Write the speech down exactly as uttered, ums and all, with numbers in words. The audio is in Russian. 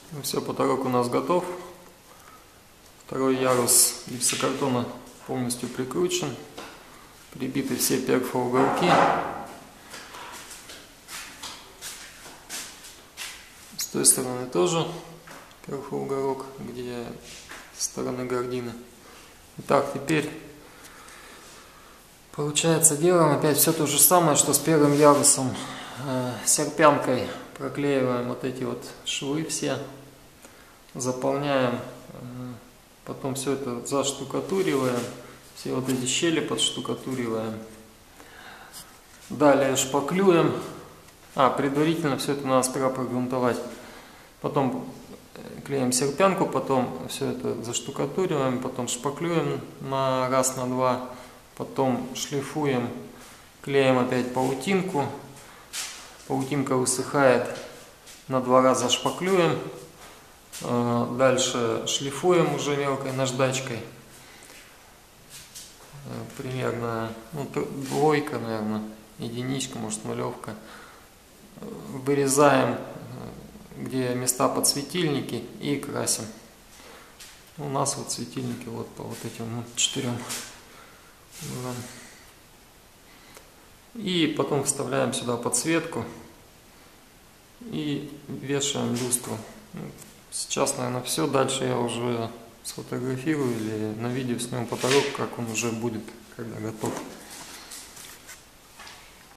Ну все, потолок у нас готов. Второй ярус гипсокартона полностью прикручен. Прибиты все перфоуголки. С той стороны тоже перфоуголок, где со стороны гардины. Итак, теперь получается делаем опять все то же самое, что с первым ярусом. Серпянкой проклеиваем вот эти вот швы все, заполняем, потом все это заштукатуриваем, все вот эти щели подштукатуриваем. Далее шпаклюем, а предварительно все это надо сперва прогрунтовать, потом клеим серпянку, потом все это заштукатуриваем, потом шпаклюем на раз, на два, потом шлифуем, клеим опять паутинку. Паутинка высыхает, на два раза шпаклюем, дальше шлифуем уже мелкой наждачкой, примерно ну, двойка, наверное, единичка, может нулевка. Вырезаем, где места под светильники, и красим. У нас вот светильники вот по вот этим ну, четырем. И потом вставляем сюда подсветку и вешаем люстру. Сейчас, наверное, все. Дальше я уже сфотографирую или на видео сниму потолок, как он уже будет, когда готов.